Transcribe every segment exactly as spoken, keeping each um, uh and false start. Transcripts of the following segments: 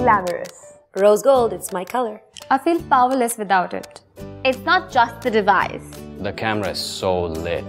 glamorous. Rose gold, it's my color. I feel powerless without it. It's not just the device. The camera is so lit.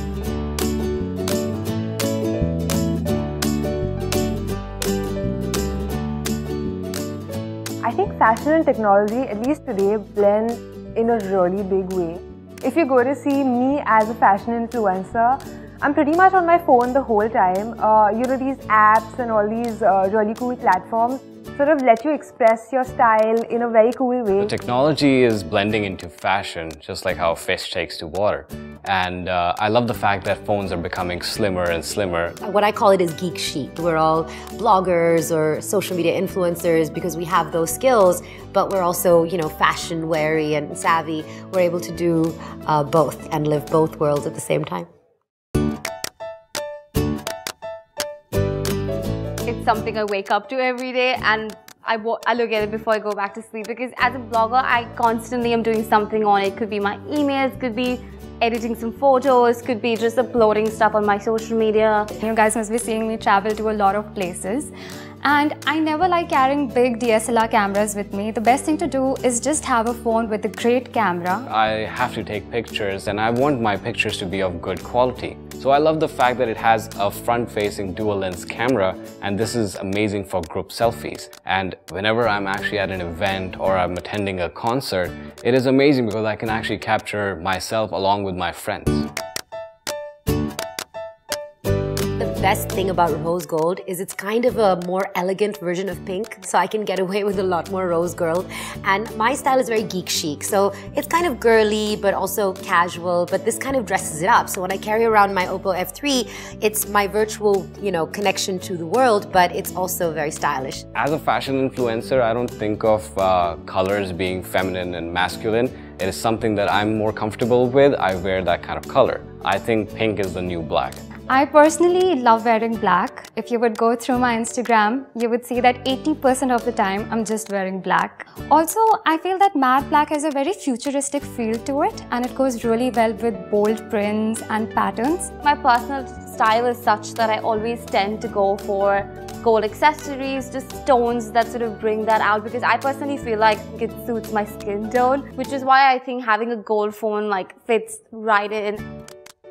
I think fashion and technology, at least today, blend in a really big way. If you go to see me as a fashion influencer, I'm pretty much on my phone the whole time. Uh, you know, these apps and all these uh, really cool platforms sort of let you express your style in a very cool way. The technology is blending into fashion, just like how fish takes to water. And uh, I love the fact that phones are becoming slimmer and slimmer. What I call it is geek chic. We're all bloggers or social media influencers because we have those skills, but we're also, you know, fashion wary and savvy. We're able to do uh, both and live both worlds at the same time. It's something I wake up to every day, and I, I look at it before I go back to sleep, because as a blogger, I constantly am doing something on it. Could be my emails, could be editing some photos, could be just uploading stuff on my social media. You guys must be seeing me travel to a lot of places. And I never like carrying big D S L R cameras with me. The best thing to do is just have a phone with a great camera. I have to take pictures, and I want my pictures to be of good quality. So I love the fact that it has a front-facing dual-lens camera, and this is amazing for group selfies. And whenever I'm actually at an event or I'm attending a concert, it is amazing because I can actually capture myself along with my friends. The best thing about rose gold is it's kind of a more elegant version of pink, so I can get away with a lot more rose gold. And my style is very geek chic, so it's kind of girly but also casual, but this kind of dresses it up. So when I carry around my Oppo F three, it's my virtual, you know, connection to the world, but it's also very stylish. As a fashion influencer, I don't think of uh, colors being feminine and masculine. It is something that I'm more comfortable with. I wear that kind of color. I think pink is the new black. I personally love wearing black. If you would go through my Instagram, you would see that eighty percent of the time I'm just wearing black. Also, I feel that matte black has a very futuristic feel to it, and it goes really well with bold prints and patterns. My personal style is such that I always tend to go for gold accessories, just stones that sort of bring that out, because I personally feel like it suits my skin tone, which is why I think having a gold phone like fits right in.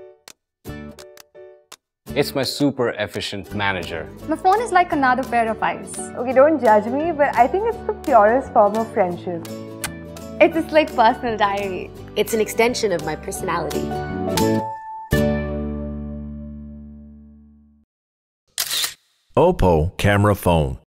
It's my super efficient manager. My phone is like another pair of eyes. Okay, don't judge me, but I think it's the purest form of friendship. It's a slick personal diary. It's an extension of my personality. Oppo camera phone.